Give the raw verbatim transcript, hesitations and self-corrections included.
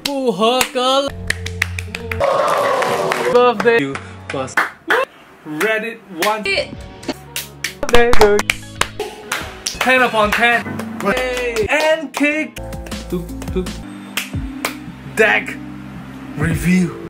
Phù hợp cơ. Birthday you first. Reddit one. Birthday to ten upon ten. And cake. Deck review.